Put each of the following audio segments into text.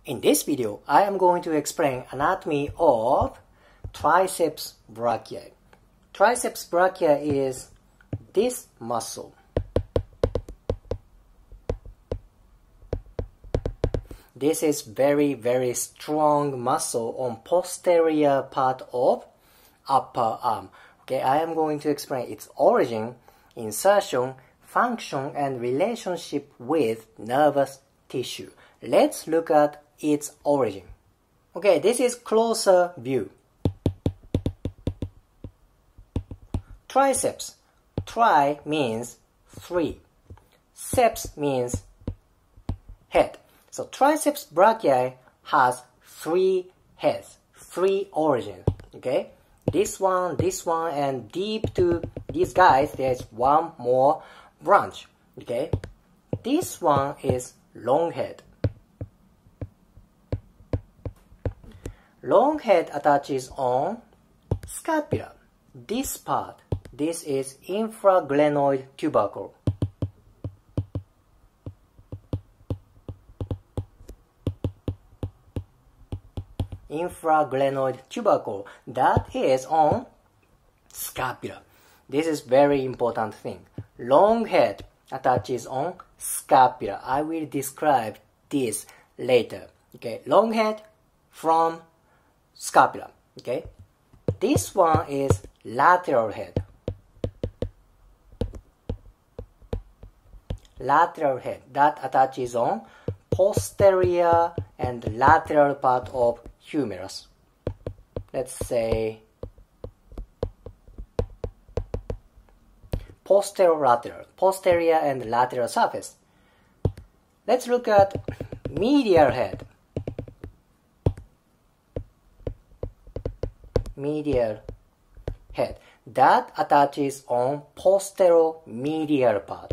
In this video, I am going to explain anatomy of triceps brachii. Triceps brachii is this muscle. This is very strong muscle on posterior part of upper arm. Okay, I am going to explain its origin, insertion, function, and relationship with nervous tissue. Let's look at its origin. Okay, this is closer view. Triceps. Tri means three. Ceps means head. So triceps brachii has three heads, three origins. Okay, this one, and deep to these guys, there's one more branch. Okay, this one is long head. Long head attaches on scapula. This part, this is infraglenoid tubercle. Infraglenoid tubercle, that is on scapula. This is very important thing. Long head attaches on scapula. I will describe this later. Okay, long head from scapula. Okay, this one is lateral head. Lateral head that attaches on posterior and lateral part of humerus. Let's say posterior and lateral surface. Let's look at medial head. Medial head that attaches on posteromedial part.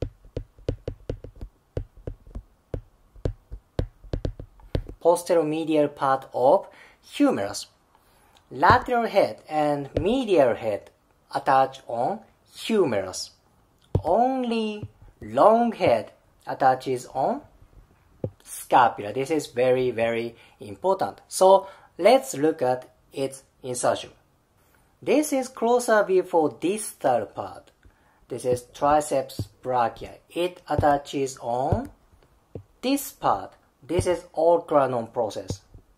Posteromedial part of humerus. Lateral head and medial head attach on humerus. Only long head attaches on scapula. This is very important. So let's look at its insertion. This is closer view for distal part. This is triceps brachii. It attaches on this part. This is Ohlkranum process.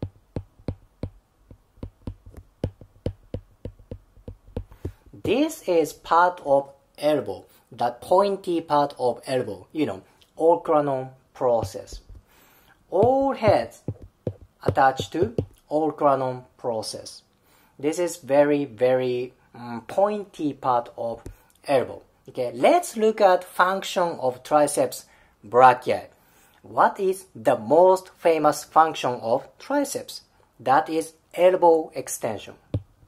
This is part of elbow, that pointy part of elbow, Ohlkranum process. All heads attach to Ohlkranum process. This is very pointy part of elbow. Okay, let's look at function of triceps brachii. What is the most famous function of triceps? That is elbow extension.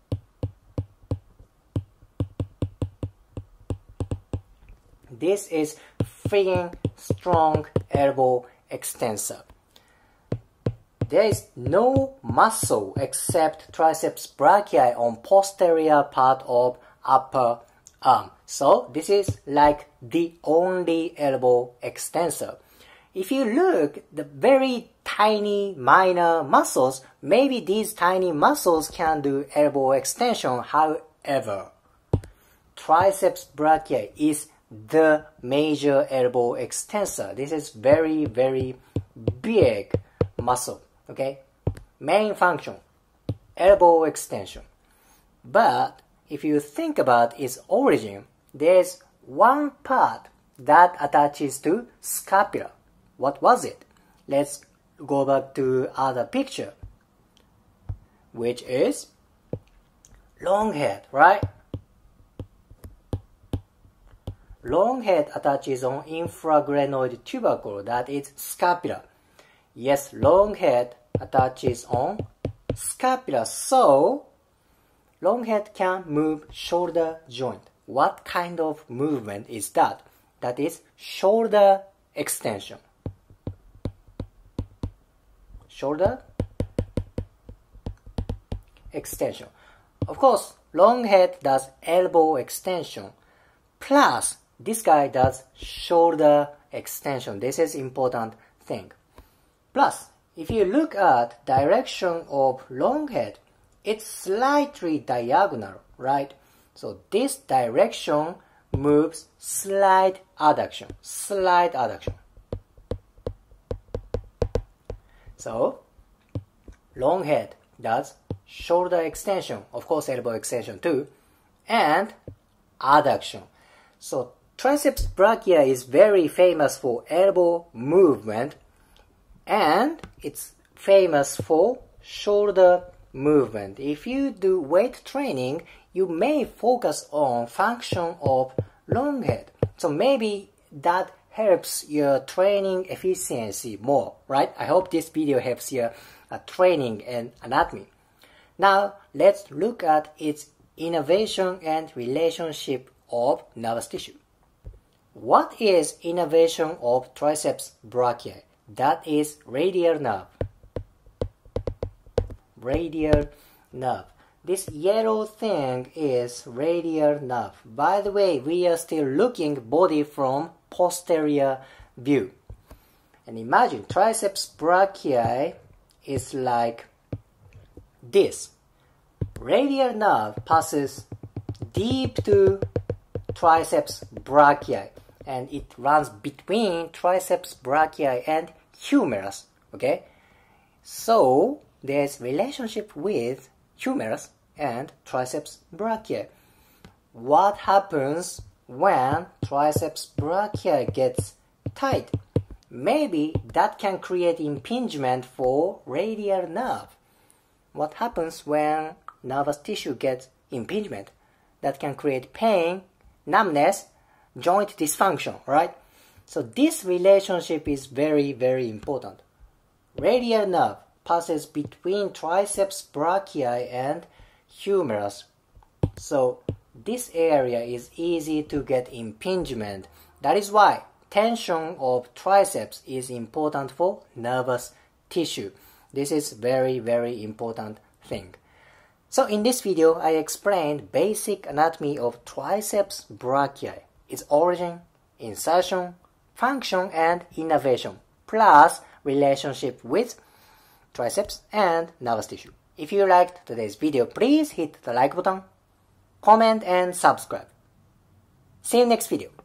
This is freaking strong elbow extensor. There is no muscle except triceps brachii on posterior part of upper arm. So this is like the only elbow extensor. If you look the very tiny minor muscles, maybe these tiny muscles can do elbow extension. However, triceps brachii is the major elbow extensor. This is very big muscle. Okay, main function, elbow extension. But if you think about its origin, there's one part that attaches to scapula. What was it? Let's go back to other picture, which is long head, right? Long head attaches on infraglenoid tubercle, that is scapula. Yes, long head attaches on scapula, so long head can move shoulder joint. What kind of movement is that? That is shoulder extension. Shoulder extension. Of course, long head does elbow extension, plus this guy does shoulder extension. This is important thing. Plus, if you look at direction of long head, it's slightly diagonal, right? So this direction moves slight adduction, slight adduction. So long head does shoulder extension, of course elbow extension too, and adduction. So triceps brachii is very famous for elbow movement, and it's famous for shoulder movement. If you do weight training, you may focus on function of long head. So maybe that helps your training efficiency more, right? I hope this video helps your training and anatomy. Now let's look at its innervation and relationship of nervous tissue. What is innervation of triceps brachii? That is radial nerve. Radial nerve. This yellow thing is radial nerve. By the way, we are still looking body from posterior view. And imagine triceps brachii is like this. Radial nerve passes deep to triceps brachii, and it runs between triceps brachii and humerus. Okay, so there's relationship with humerus and triceps brachii. What happens when triceps brachii gets tight? Maybe that can create impingement for radial nerve. What happens when nervous tissue gets impingement? That can create pain, numbness, joint dysfunction, right? So this relationship is very, very important. Radial nerve passes between triceps brachii and humerus. So this area is easy to get impingement. That is why tension of triceps is important for nervous tissue. This is very, very important thing. So in this video, I explained basic anatomy of triceps brachii, its origin, insertion, function, and innervation, plus relationship with triceps and nervous tissue. If you liked today's video, please hit the like button, comment, and subscribe. See you next video.